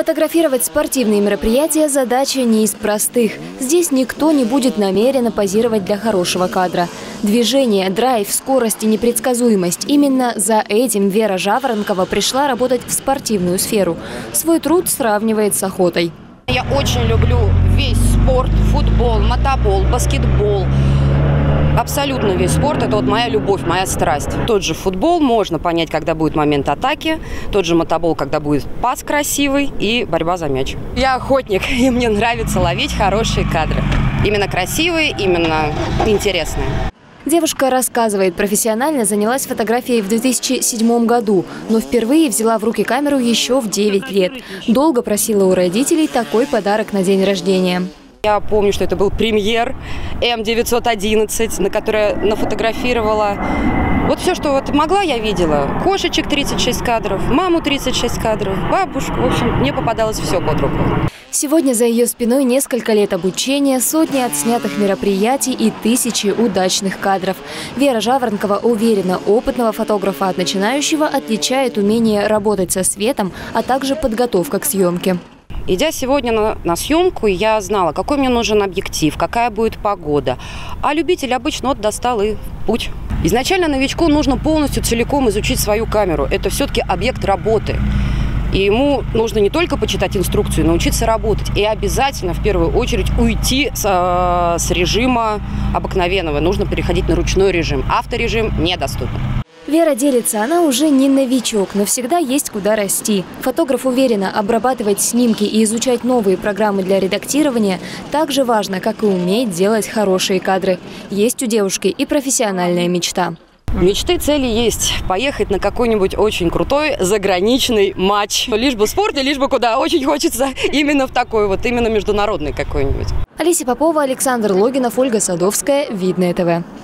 Фотографировать спортивные мероприятия – задача не из простых. Здесь никто не будет намеренно позировать для хорошего кадра. Движение, драйв, скорость и непредсказуемость – именно за этим Вера Жаворонкова пришла работать в спортивную сферу. Свой труд сравнивает с охотой. Я очень люблю весь спорт, футбол, мотобол, баскетбол. Абсолютно весь спорт – это вот моя любовь, моя страсть. Тот же футбол можно понять, когда будет момент атаки, тот же мотобол, когда будет пас красивый и борьба за мяч. Я охотник, и мне нравится ловить хорошие кадры. Именно красивые, именно интересные. Девушка рассказывает, профессионально занялась фотографией в 2007 году, но впервые взяла в руки камеру еще в 9 лет. Долго просила у родителей такой подарок на день рождения. Я помню, что это был премьер М911, на который я нафотографировала. Вот все, что вот могла, я видела. Кошечек 36 кадров, маму 36 кадров, бабушку. В общем, мне попадалось все под руку. Сегодня за ее спиной несколько лет обучения, сотни отснятых мероприятий и тысячи удачных кадров. Вера Жаворонкова уверена, опытного фотографа от начинающего отличает умение работать со светом, а также подготовка к съемке. Идя сегодня на съемку, я знала, какой мне нужен объектив, какая будет погода. А любитель обычно вот достал и в путь. Изначально новичку нужно полностью целиком изучить свою камеру. Это все-таки объект работы. И ему нужно не только почитать инструкцию, научиться работать. И обязательно, в первую очередь, уйти с режима обыкновенного. Нужно переходить на ручной режим. Авторежим недоступен. Вера делится, она уже не новичок, но всегда есть куда расти. Фотограф уверена, обрабатывать снимки и изучать новые программы для редактирования так же важно, как и уметь делать хорошие кадры. Есть у девушки и профессиональная мечта. Мечты, цели есть. Поехать на какой-нибудь очень крутой заграничный матч. Лишь бы в спорте, лишь бы куда. Очень хочется именно в такой вот, именно международный какой-нибудь. Олеся Попова, Александр Логинов, Ольга Садовская. Видное ТВ.